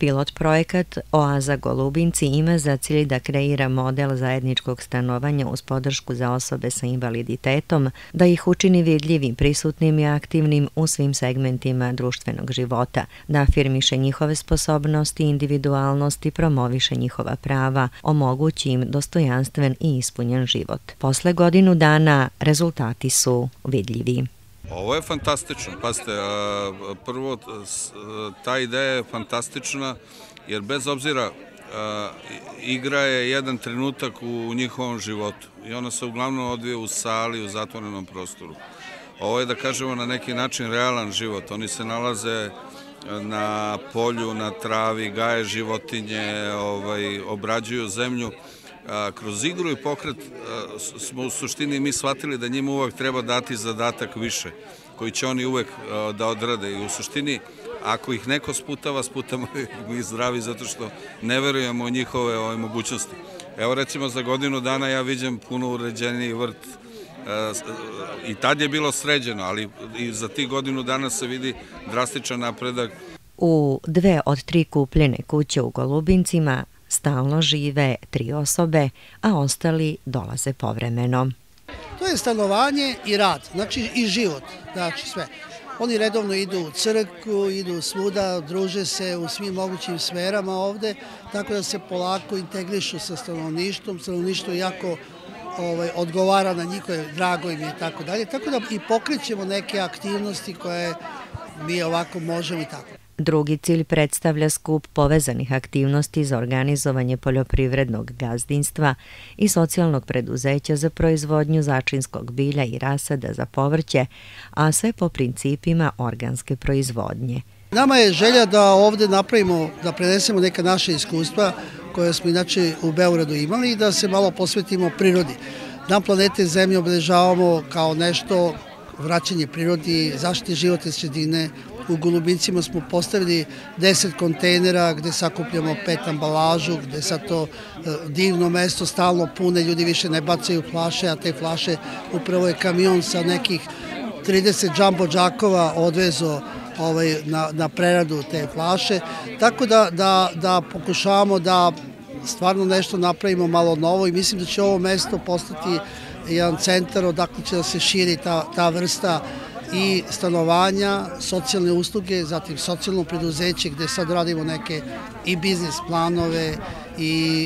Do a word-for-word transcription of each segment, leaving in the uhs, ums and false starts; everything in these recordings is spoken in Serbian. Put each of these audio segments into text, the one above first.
Pilot projekat Oaza Golubinci ima za cilj da kreira model zajedničkog stanovanja uz podršku za osobe sa invaliditetom, da ih učini vidljivim, prisutnim i aktivnim u svim segmentima društvenog života, da afirmiše njihove sposobnosti i individualnosti, promoviše njihova prava, omogući im dostojanstven i ispunjen život. Posle godinu dana rezultati su vidljivi. Ovo je fantastično. Pazite, prvo, ta ideja je fantastična jer bez obzira igra je jedan trenutak u njihovom životu i ona se uglavnom odvija u sali, u zatvorenom prostoru. Ovo je, da kažemo, na neki način realan život. Oni se nalaze na polju, na travi, gaje životinje, obrađuju zemlju. Kroz igru i pokret smo u suštini mi shvatili da njima uvek treba dati zadatak više, koji će oni uvek da odrade. I u suštini, ako ih neko sputava, sputamo ih zdravi zato što ne verujemo u njihove mogućnosti. Evo recimo za godinu dana ja vidim puno uređeniji vrt. I tad je bilo sređeno, ali i za tih godinu dana se vidi drastičan napredak. U dve od tri kupljene kuće u Golubincima stalno žive tri osobe, a ostali dolaze povremeno. To je stanovanje i rad, znači i život, znači sve. Oni redovno idu u crkvu, idu svuda, druže se u svim mogućim sferama ovde, tako da se polako integrišu sa stanovništvom, stanovništvo jako odgovara na njihove, drago im je i tako dalje, tako da i pokrećemo neke aktivnosti koje mi ovako možemo i tako. Drugi cilj predstavlja skup povezanih aktivnosti za organizovanje poljoprivrednog gazdinstva i socijalnog preduzeća za proizvodnju začinskog bilja i rasada za povrće, a sve po principima organske proizvodnje. Nama je želja da ovde napravimo, da prenesemo neka naša iskustva koje smo inače u Beogradu imali i da se malo posvetimo prirodi. Dan planete Zemlje obeležavamo kao nešto vraćanje prirodi, zaštite životne sredine. U Golubincima smo postavili deset kontejnera gde sakupljamo pet ambalažu, gde sad to divno mesto stalno pune, ljudi više ne bacaju flaše, a te flaše upravo je kamion sa nekih trideset džambo džakova odvezo na preradu te flaše. Tako da pokušavamo da stvarno nešto napravimo malo novo i mislim da će ovo mesto postati jedan centar odakle će da se širi ta vrsta i stanovanja, socijalne usluge, zatim socijalno preduzeće gde sad radimo neke i biznis planove i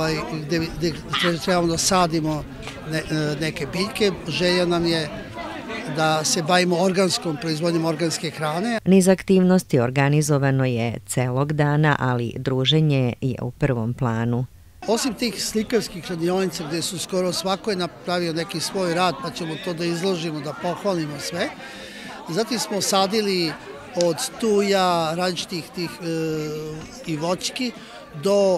gde trebamo da sadimo neke biljke. Želja nam je da se bavimo organskom, proizvodnjom organske hrane. Niz aktivnosti organizovano je celog dana, ali druženje je u prvom planu. Osim tih slikarskih radionica gde su skoro svako je napravio neki svoj rad, pa ćemo to da izložimo, da pohvalimo sve. Zatim smo sadili od tuja, različitih tih i voćki, do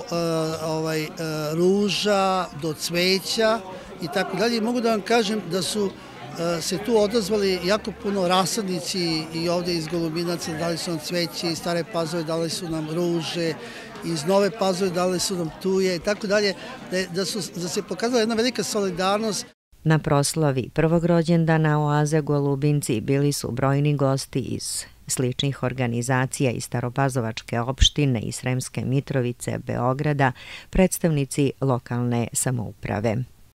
ruža, do cveća i tako dalje. Mogu da vam kažem da su se tu odazvali jako puno rasadnici i ovde iz Golubinaca, dali su nam cveće, iz Stare Pazove dali su nam ruže, iz Nove Pazove dali su nam tuje i tako dalje, da se pokazala jedna velika solidarnost. Na proslavi prvog rođendana Oaze Golubinci bili su brojni gosti iz sličnih organizacija iz Staropazovačke opštine i Sremske Mitrovice, Beograda, predstavnici lokalne samouprave.